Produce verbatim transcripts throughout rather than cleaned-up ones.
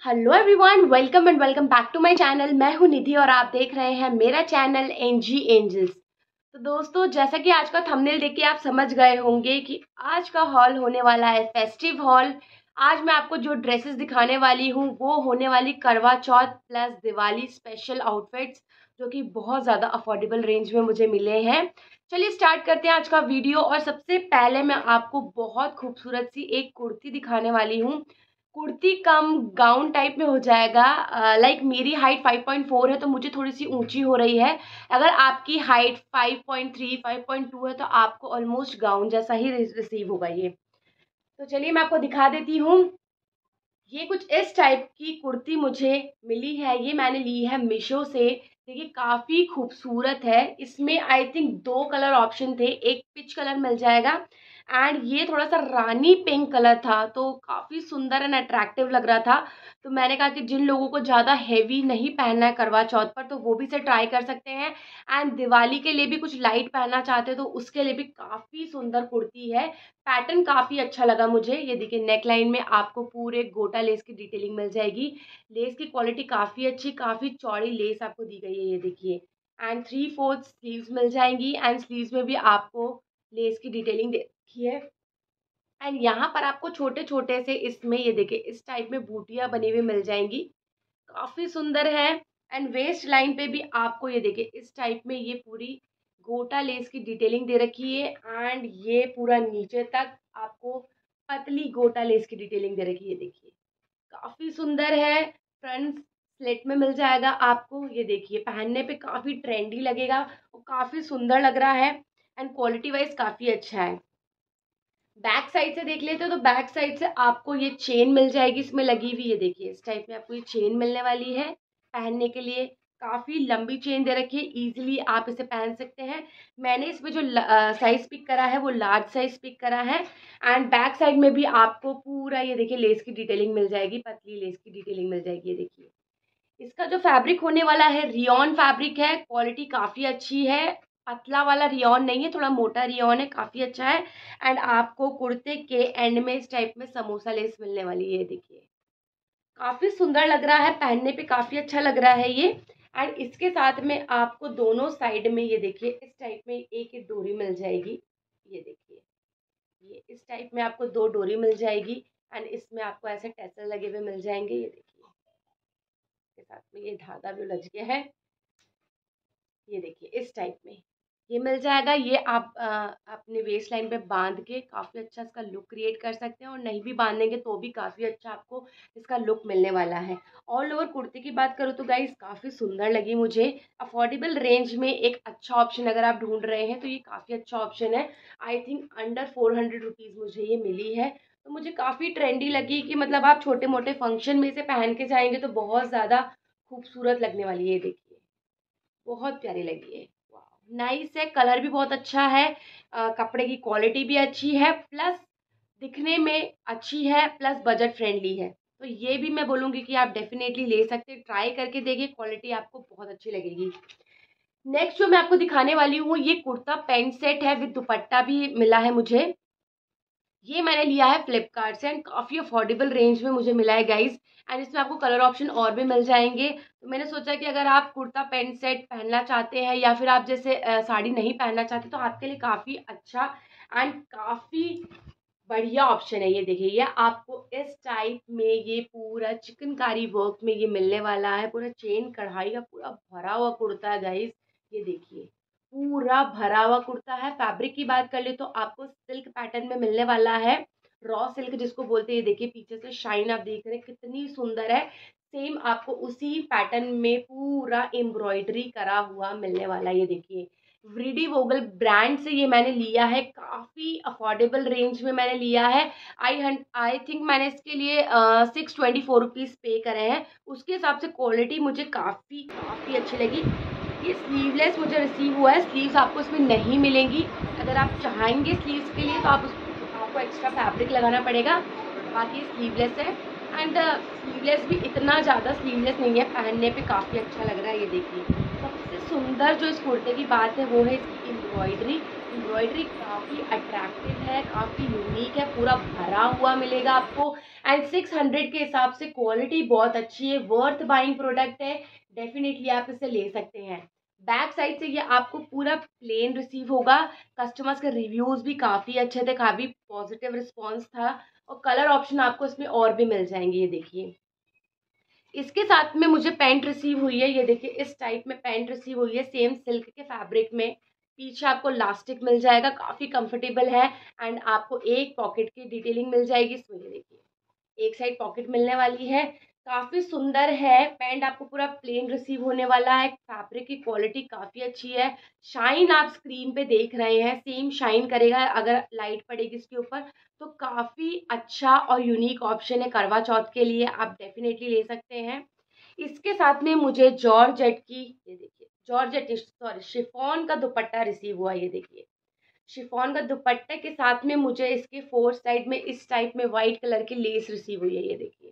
Hello everyone, welcome and welcome back to my channel. मैं हूं निधि और आप देख रहे हैं मेरा चैनल एनजी एंजल्स। तो दोस्तों, जैसा कि आज का थंबनेल देख के आप समझ गए होंगे कि आज का हॉल होने वाला है फेस्टिव हॉल। आज मैं आपको जो ड्रेसेस दिखाने वाली हूं वो होने वाली Karva Chauth plus Diwali special outfits, जो कि बहुत ज़्यादा अफोर्डेबल रेंज में मुझे मिले हैं। चलिए स्टार्ट करते हैं आज का वीडियो। और सबसे पहले मैं आपको बहुत खूबसूरत सी एक कुर्ती दिखाने वाली हूँ। कुर्ती कम गाउन टाइप में हो जाएगा। लाइक uh, like मेरी हाइट फाइव पॉइंट फोर है तो मुझे थोड़ी सी ऊंची हो रही है। अगर आपकी height five point three, five point two है तो आपको ऑलमोस्ट गाउन जैसा ही रिसीव होगा ये। तो चलिए मैं आपको दिखा देती हूँ। ये कुछ इस टाइप की कुर्ती मुझे मिली है। ये मैंने ली है मीशो से। देखिए काफ़ी खूबसूरत है। इसमें आई थिंक दो कलर ऑप्शन थे, एक पिच कलर मिल जाएगा एंड ये थोड़ा सा रानी पिंक कलर था, तो काफ़ी सुंदर एंड अट्रैक्टिव लग रहा था। तो मैंने कहा कि जिन लोगों को ज़्यादा हैवी नहीं पहनना है करवा चौथ पर तो वो भी इसे ट्राई कर सकते हैं। एंड दिवाली के लिए भी कुछ लाइट पहनना चाहते हैं तो उसके लिए भी काफ़ी सुंदर कुर्ती है। पैटर्न काफ़ी अच्छा लगा मुझे। ये देखिए नेक लाइन में आपको पूरे गोटा लेस की डिटेलिंग मिल जाएगी। लेस की क्वालिटी काफ़ी अच्छी, काफ़ी चौड़ी लेस आपको दी गई है। ये देखिए एंड थ्री फोर्थ स्लीव्स मिल जाएंगी एंड स्लीव्स में भी आपको लेस की डिटेलिंग दे रखी है। एंड यहाँ पर आपको छोटे छोटे से इसमें ये देखिए इस टाइप में बूटियाँ बनी हुई मिल जाएंगी, काफ़ी सुंदर है। एंड वेस्ट लाइन पे भी आपको ये देखिए इस टाइप में ये पूरी गोटा लेस की डिटेलिंग दे रखी है एंड ये पूरा नीचे तक आपको पतली गोटा लेस की डिटेलिंग दे रखी है। देखिए काफ़ी सुंदर है। फ्रंट स्लिट में मिल जाएगा आपको। ये देखिए पहनने पे काफ़ी ट्रेंडी लगेगा और काफ़ी सुंदर लग रहा है एंड क्वालिटी वाइज काफ़ी अच्छा है। बैक साइड से देख लेते हो तो बैक साइड से आपको ये चेन मिल जाएगी इसमें लगी हुई। ये देखिए इस टाइप में आपको ये चेन मिलने वाली है पहनने के लिए। काफ़ी लंबी चेन दे रखी है, इजीली आप इसे पहन सकते हैं। मैंने इसमें जो साइज पिक करा है वो लार्ज साइज पिक करा है। एंड बैक साइड में भी आपको पूरा ये देखिए लेस की डिटेलिंग मिल जाएगी, पतली लेस की डिटेलिंग मिल जाएगी। ये देखिए इसका जो फैब्रिक होने वाला है रियॉन फैब्रिक है। क्वालिटी काफ़ी अच्छी है, पतला वाला रियॉन नहीं है, थोड़ा मोटा रियॉन है, काफ़ी अच्छा है। एंड आपको कुर्ते के एंड में इस टाइप में समोसा लेस मिलने वाली है। देखिए काफ़ी सुंदर लग रहा है, पहनने पे काफ़ी अच्छा लग रहा है ये। एंड इसके साथ में आपको दोनों साइड में ये देखिए इस टाइप में एक एक डोरी मिल जाएगी। ये देखिए ये इस टाइप में आपको दो डोरी मिल जाएगी एंड इसमें आपको ऐसे टैसल लगे हुए मिल जाएंगे। ये देखिए के साथ में ये धागा भी लग गया है। ये देखिए इस टाइप में ये मिल जाएगा। ये आप आ, अपने वेस्ट लाइन पे बांध के काफ़ी अच्छा इसका लुक क्रिएट कर सकते हैं और नहीं भी बांधेंगे तो भी काफ़ी अच्छा आपको इसका लुक मिलने वाला है। ऑल ओवर कुर्ती की बात करूँ तो गाइस काफ़ी सुंदर लगी मुझे। अफोर्डेबल रेंज में एक अच्छा ऑप्शन अगर आप ढूंढ रहे हैं तो ये काफ़ी अच्छा ऑप्शन है। I think under four hundred rupees मुझे ये मिली है। तो मुझे काफ़ी ट्रेंडी लगी कि मतलब आप छोटे मोटे फंक्शन में इसे पहन के जाएंगे तो बहुत ज़्यादा खूबसूरत लगने वाली है। देखिए बहुत प्यारी लगी है, नाइस है, कलर भी बहुत अच्छा है, अ, कपड़े की क्वालिटी भी अच्छी है, प्लस दिखने में अच्छी है, प्लस बजट फ्रेंडली है। तो ये भी मैं बोलूँगी कि आप डेफिनेटली ले सकते हैं, ट्राई करके देखिए, क्वालिटी आपको बहुत अच्छी लगेगी। नेक्स्ट जो मैं आपको दिखाने वाली हूँ ये कुर्ता पैंट सेट है, विद दुपट्टा भी मिला है मुझे। ये मैंने लिया है फ्लिपकार्ट से एंड काफ़ी अफोर्डेबल रेंज में मुझे मिला है गाइज। एंड इसमें आपको कलर ऑप्शन और भी मिल जाएंगे। तो मैंने सोचा कि अगर आप कुर्ता पैंट सेट पहनना चाहते हैं या फिर आप जैसे अ, साड़ी नहीं पहनना चाहते तो आपके लिए काफ़ी अच्छा एंड काफ़ी बढ़िया ऑप्शन है। ये देखिए ये आपको इस टाइप में ये पूरा चिकनकारी वर्क में ये मिलने वाला है। पूरा चेन कढ़ाई का पूरा भरा हुआ कुर्ता है गाइज। ये देखिए पूरा भरा हुआ कुर्ता है। फैब्रिक की बात कर ले तो आपको सिल्क पैटर्न में मिलने वाला है, रॉ सिल्क जिसको बोलते हैं। ये देखिए पीछे से शाइन आप देख रहे हैं कितनी सुंदर है। सेम आपको उसी पैटर्न में पूरा एम्ब्रॉयडरी करा हुआ मिलने वाला है। ये देखिए व्रीडी वोगल ब्रांड से ये मैंने लिया है, काफ़ी अफोर्डेबल रेंज में मैंने लिया है। आई हंड आई थिंक मैंने इसके लिए सिक्स ट्वेंटी फोर रुपीज़ पे करे हैं। उसके हिसाब से क्वालिटी मुझे काफ़ी काफ़ी अच्छी लगी। ये स्लीवलेस मुझे रिसीव हुआ है, स्लीव्स आपको इसमें नहीं मिलेंगी। अगर आप चाहेंगे स्लीव्स के लिए तो आप उस आपको एक्स्ट्रा फैब्रिक लगाना पड़ेगा, बाकी स्लीवलेस है। एंड स्लीवलेस भी इतना ज़्यादा स्लीवलेस नहीं है, पहनने पे काफ़ी अच्छा लग रहा है। ये देखिए सबसे सुंदर जो इस कुर्ते की बात है वो है इसकी एम्ब्रॉयडरी। एम्ब्रॉयडरी काफ़ी अट्रैक्टिव है, काफ़ी यूनिक है, पूरा भरा हुआ मिलेगा आपको। एंड सिक्स हंड्रेड के हिसाब से क्वालिटी बहुत अच्छी है, वर्थ बाइंग प्रोडक्ट है, डेफिनेटली आप इसे ले सकते हैं। बैक साइड से ये आपको पूरा प्लेन रिसीव होगा। कस्टमर्स के रिव्यूज़ भी काफ़ी अच्छे थे, काफ़ी पॉजिटिव रिस्पॉन्स था, और कलर ऑप्शन आपको इसमें और भी मिल जाएंगे। ये देखिए, इसके साथ में मुझे पैंट रिसीव हुई है। ये देखिए, इस टाइप में पैंट रिसीव हुई है, सेम सिल्क के फैब्रिक में। पीछे आपको लास्टिक मिल जाएगा, काफ़ी कंफर्टेबल है। एंड आपको एक पॉकेट की डिटेलिंग मिल जाएगी इसमें। ये देखिए, एक साइड पॉकेट मिलने वाली है, काफ़ी सुंदर है। पैंट आपको पूरा प्लेन रिसीव होने वाला है। फैब्रिक की क्वालिटी काफ़ी अच्छी है। शाइन आप स्क्रीन पे देख रहे हैं, सेम शाइन करेगा अगर लाइट पड़ेगी इसके ऊपर। तो काफ़ी अच्छा और यूनिक ऑप्शन है करवा चौथ के लिए, आप डेफिनेटली ले सकते हैं। इसके साथ में मुझे जॉर्जेट की, ये देखिए, जॉर्जेट सॉरी शिफॉन का दुपट्टा रिसीव हुआ। ये देखिए, शिफॉन का दुपट्टे के साथ में मुझे इसके फोर साइड में इस टाइप में वाइट कलर की लेस रिसीव हुई है। ये देखिए,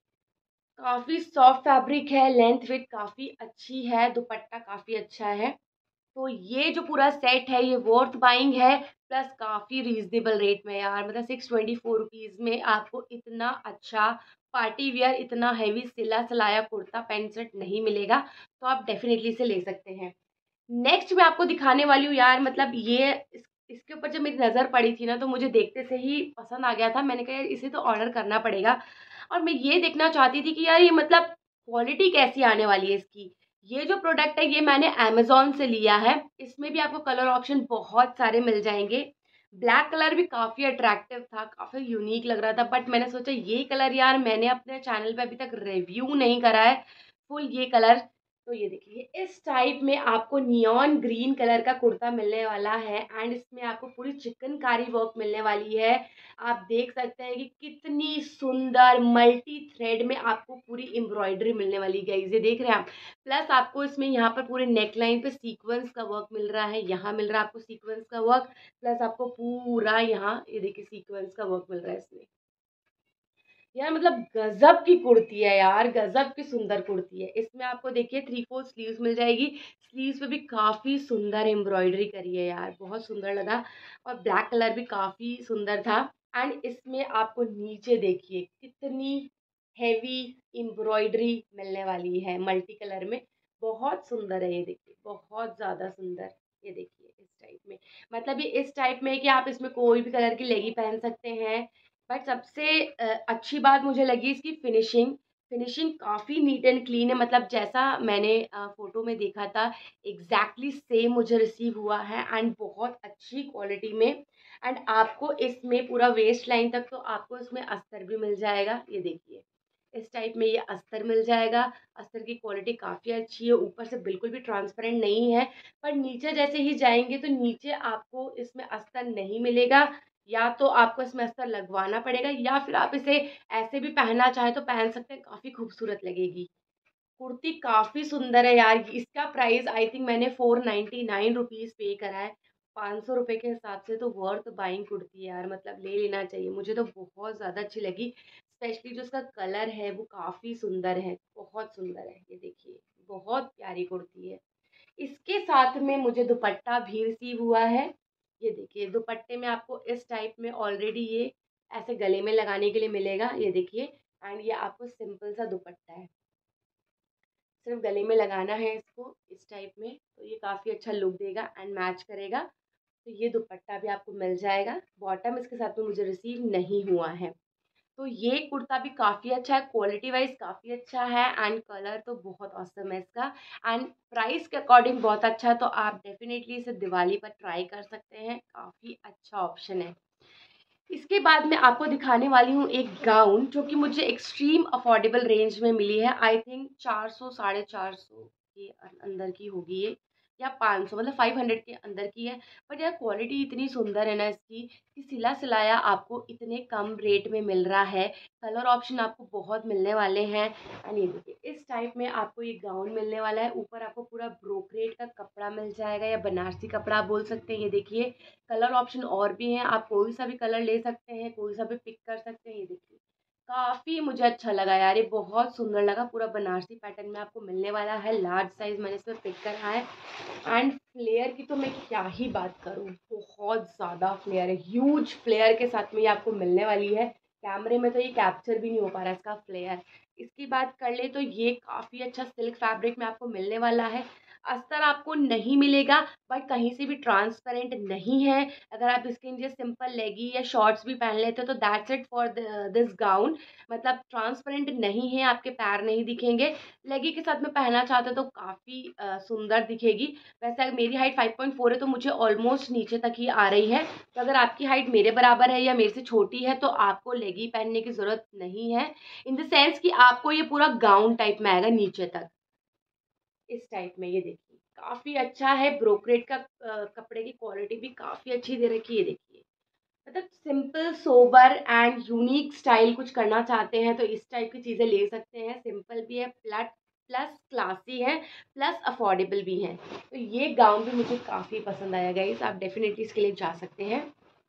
काफ़ी सॉफ्ट फैब्रिक है, लेंथ विड्थ काफ़ी अच्छी है, दुपट्टा काफ़ी अच्छा है। तो ये जो पूरा सेट है ये वर्थ बाइंग है, प्लस काफ़ी रीजनेबल रेट में यार। मतलब सिक्स ट्वेंटी फोर रुपीज़ में आपको इतना अच्छा पार्टी वियर, इतना हैवी सिला सिलाया कुर्ता पैंट सेट नहीं मिलेगा। तो आप डेफिनेटली इसे ले सकते हैं। नेक्स्ट मैं आपको दिखाने वाली हूँ यार, मतलब ये इस, इसके ऊपर जब मेरी नज़र पड़ी थी ना, तो मुझे देखते से ही पसंद आ गया था। मैंने कहा यार इसे तो ऑर्डर करना पड़ेगा। और मैं ये देखना चाहती थी कि यार ये मतलब क्वालिटी कैसी आने वाली है इसकी। ये जो प्रोडक्ट है ये मैंने अमेज़न से लिया है। इसमें भी आपको कलर ऑप्शन बहुत सारे मिल जाएँगे। ब्लैक कलर भी काफ़ी अट्रैक्टिव था, काफ़ी यूनिक लग रहा था, बट मैंने सोचा ये कलर यार मैंने अपने चैनल पे अभी तक रिव्यू नहीं करा है फुल ये कलर। तो ये देखिए, इस टाइप में आपको नियॉन ग्रीन कलर का कुर्ता मिलने वाला है। एंड इसमें आपको पूरी चिकनकारी वर्क मिलने वाली है। आप देख सकते हैं कि कितनी सुंदर मल्टी थ्रेड में आपको पूरी एम्ब्रॉयडरी मिलने वाली है। गाइस ये देख रहे हैं आप। प्लस आपको इसमें यहाँ पर पूरे नेक लाइन पे सीक्वेंस का वर्क मिल रहा है, यहाँ मिल रहा है आपको सीक्वेंस का वर्क। प्लस आपको पूरा यहाँ ये देखिए सीक्वेंस का वर्क मिल रहा है इसमें। यार मतलब गजब की कुर्ती है यार, गजब की सुंदर कुर्ती है। इसमें आपको देखिए थ्री फोर स्लीव्स मिल जाएगी। स्लीव्स पे भी काफ़ी सुंदर एम्ब्रॉयडरी करी है यार, बहुत सुंदर लगा। और ब्लैक कलर भी काफ़ी सुंदर था। एंड इसमें आपको नीचे देखिए कितनी हैवी एम्ब्रॉयडरी मिलने वाली है मल्टी कलर में। बहुत सुंदर है, ये देखिए बहुत ज़्यादा सुंदर। ये देखिए इस टाइप में, मतलब ये इस टाइप में है कि आप इसमें कोई भी कलर की लेगी पहन सकते हैं। बट सबसे अ, अच्छी बात मुझे लगी इसकी फिनिशिंग। फिनिशिंग काफ़ी नीट एंड क्लीन है, मतलब जैसा मैंने अ, फ़ोटो में देखा था एग्जैक्टली सेम मुझे रिसीव हुआ है। एंड बहुत अच्छी क्वालिटी में। एंड आपको इसमें पूरा वेस्ट लाइन तक तो आपको इसमें अस्तर भी मिल जाएगा। ये देखिए, इस टाइप में ये अस्तर मिल जाएगा। अस्तर की क्वालिटी काफ़ी अच्छी है, ऊपर से बिल्कुल भी ट्रांसपेरेंट नहीं है। पर नीचे जैसे ही जाएंगे तो नीचे आपको इसमें अस्तर नहीं मिलेगा। या तो आपको इसमें अस्तर लगवाना पड़ेगा, या फिर आप इसे ऐसे भी पहनना चाहें तो पहन सकते हैं, काफ़ी खूबसूरत लगेगी। कुर्ती काफ़ी सुंदर है यार। इसका प्राइस आई थिंक मैंने फोर नाइन्टी नाइन रुपीज़ पे करा है। पाँच सौ रुपये के हिसाब से तो वर्थ बाइंग कुर्ती है यार, मतलब ले लेना चाहिए। मुझे तो बहुत ज़्यादा अच्छी लगी, स्पेशली जो उसका कलर है वो काफ़ी सुंदर है, बहुत सुंदर है। ये देखिए, बहुत प्यारी कुर्ती है। इसके साथ में मुझे दुपट्टा भी रिसीव हुआ है। ये देखिए, दुपट्टे में आपको इस टाइप में ऑलरेडी ये ऐसे गले में लगाने के लिए मिलेगा। ये देखिए, एंड ये आपको सिंपल सा दुपट्टा है, सिर्फ गले में लगाना है इसको इस टाइप में। तो ये काफ़ी अच्छा लुक देगा एंड मैच करेगा। तो ये दुपट्टा भी आपको मिल जाएगा। बॉटम इसके साथ में मुझे रिसीव नहीं हुआ है। तो ये कुर्ता भी काफ़ी अच्छा है, क्वालिटी वाइज काफ़ी अच्छा है। एंड कलर तो बहुत ऑसम है इसका। एंड प्राइस के अकॉर्डिंग बहुत अच्छा है, तो आप डेफिनेटली इसे दिवाली पर ट्राई कर सकते हैं, काफ़ी अच्छा ऑप्शन है। इसके बाद मैं आपको दिखाने वाली हूँ एक गाउन, जो कि मुझे एक्सट्रीम अफोर्डेबल रेंज में मिली है। आई थिंक चार सौ साढ़े चार सौ के अंदर की होगी ये, या पाँच सौ, मतलब फाइव हंड्रेड के अंदर की है। बट यार क्वालिटी इतनी सुंदर है ना इसकी, कि सिला सिलाया आपको इतने कम रेट में मिल रहा है। कलर ऑप्शन आपको बहुत मिलने वाले हैं। एंड ये देखिए, इस टाइप में आपको ये गाउन मिलने वाला है। ऊपर आपको पूरा ब्रोकरेट का कपड़ा मिल जाएगा, या बनारसी कपड़ा आप बोल सकते हैं। ये देखिए, कलर ऑप्शन और भी हैं, आप कोई सा भी कलर ले सकते हैं, कोई सा भी पिक कर सकते हैं। ये देखिए, काफ़ी मुझे अच्छा लगा यार, ये बहुत सुंदर लगा। पूरा बनारसी पैटर्न में आपको मिलने वाला है। लार्ज साइज़ मैंने इसमें पिक करा है। एंड फ्लेयर की तो मैं क्या ही बात करूँ, बहुत ज़्यादा फ्लेयर है। ह्यूज फ्लेयर के साथ में ये आपको मिलने वाली है। कैमरे में तो ये कैप्चर भी नहीं हो पा रहा है इसका फ्लेयर। इसकी बात कर ले तो ये काफ़ी अच्छा सिल्क फैब्रिक में आपको मिलने वाला है। अस्तर आपको नहीं मिलेगा, बट कहीं से भी ट्रांसपेरेंट नहीं है। अगर आप इसके नीचे सिंपल लेगी या शॉर्ट्स भी पहन लेते हो तो that's it for this gown. मतलब ट्रांसपेरेंट नहीं है, आपके पैर नहीं दिखेंगे। लेगी के साथ में पहनना चाहते हो तो काफ़ी सुंदर दिखेगी। वैसे अगर मेरी हाइट फाइव पॉइंट फोर है तो मुझे ऑलमोस्ट नीचे तक ही आ रही है। तो अगर आपकी हाइट मेरे बराबर है या मेरे से छोटी है तो आपको लेगी पहनने की ज़रूरत नहीं है। इन द सेंस कि आपको ये पूरा गाउन टाइप में आएगा नीचे तक, इस टाइप में। ये देखिए काफ़ी अच्छा है। ब्रोकरेट का अ, कपड़े की क्वालिटी भी काफ़ी अच्छी दे रखी है। देखिए मतलब simple sober and unique style कुछ करना चाहते हैं तो इस टाइप की चीज़ें ले सकते हैं। सिंपल भी है, प्लस प्लस क्लासी है, प्लस अफोर्डेबल भी है। तो ये गाउन भी मुझे काफ़ी पसंद आया गाइस, आप डेफिनेटली इसके लिए जा सकते हैं।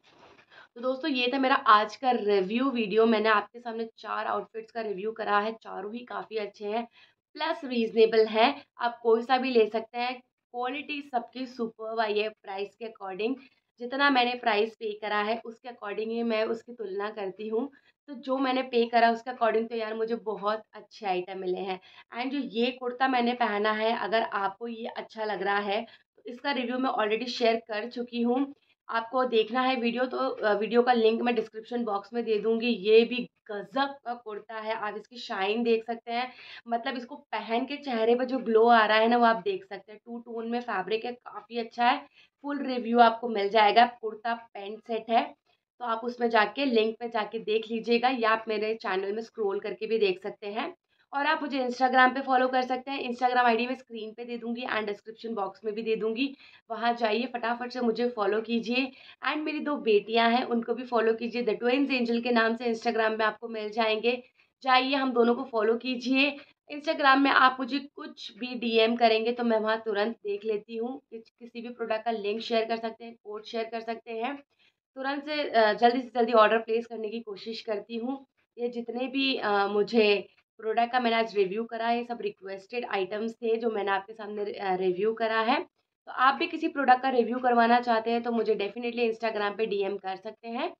तो दोस्तों ये था मेरा आज का रिव्यू वीडियो। मैंने आपके सामने चार आउटफिट्स का रिव्यू करा है। चारों ही काफ़ी अच्छे हैं, प्लस रीजनेबल है। आप कोई सा भी ले सकते हैं। क्वालिटी सबकी सुपर्ब आई है प्राइस के अकॉर्डिंग। जितना मैंने प्राइस पे करा है उसके अकॉर्डिंग ही मैं उसकी तुलना करती हूँ। तो जो मैंने पे करा उसके अकॉर्डिंग तो यार मुझे बहुत अच्छे आइटम मिले हैं। एंड जो ये कुर्ता मैंने पहना है, अगर आपको ये अच्छा लग रहा है तो इसका रिव्यू मैं ऑलरेडी शेयर कर चुकी हूँ। आपको देखना है वीडियो तो अ, वीडियो का लिंक मैं डिस्क्रिप्शन बॉक्स में दे दूँगी। ये भी गज़ब का कुर्ता है, आप इसकी शाइन देख सकते हैं। मतलब इसको पहन के चेहरे पे जो ग्लो आ रहा है ना वो आप देख सकते हैं। टू टोन में फैब्रिक है, काफ़ी अच्छा है। फुल रिव्यू आपको मिल जाएगा। कुर्ता पैंट सेट है, तो आप उसमें जाके लिंक पे जाके देख लीजिएगा, या आप मेरे चैनल में स्क्रॉल करके भी देख सकते हैं। और आप मुझे इंस्टाग्राम पे फॉलो कर सकते हैं। इंस्टाग्राम आईडी मैं स्क्रीन पे दे दूँगी एंड डिस्क्रिप्शन बॉक्स में भी दे दूँगी। वहाँ जाइए फटाफट से मुझे फॉलो कीजिए। एंड मेरी दो बेटियां हैं उनको भी फॉलो कीजिए, द ट्विंस एंजल के नाम से इंस्टाग्राम में आपको मिल जाएंगे। जाइए हम दोनों को फॉलो कीजिए। इंस्टाग्राम में आप मुझे कुछ भी डीएम करेंगे तो मैं वहाँ तुरंत देख लेती हूँ। किस- किसी भी प्रोडक्ट का लिंक शेयर कर सकते हैं, कोड शेयर कर सकते हैं। तुरंत से अ, जल्दी से जल्दी ऑर्डर प्लेस करने की कोशिश करती हूँ। ये जितने भी अ, मुझे प्रोडक्ट का मैंने आज रिव्यू करा है, ये सब रिक्वेस्टेड आइटम्स थे जो मैंने आपके सामने रिव्यू करा है। तो आप भी किसी प्रोडक्ट का रिव्यू करवाना चाहते हैं तो मुझे डेफिनेटली इंस्टाग्राम पे डीएम कर सकते हैं।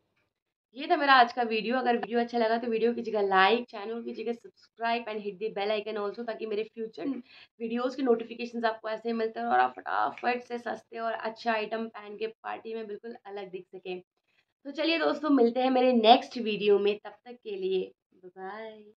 ये था मेरा आज का वीडियो। अगर वीडियो अच्छा लगा तो वीडियो कीजिएगा लाइक, चैनल कीजिएगा subscribe and hit the bell icon also, ताकि मेरे फ्यूचर वीडियोस की नोटिफिकेशंस आपको ऐसे ही मिलते हैं और आप फटाफट से सस्ते और अच्छे आइटम पहन के पार्टी में बिल्कुल अलग दिख सकें। तो चलिए दोस्तों, मिलते हैं मेरे नेक्स्ट वीडियो में। तब तक के लिए बाय बाय।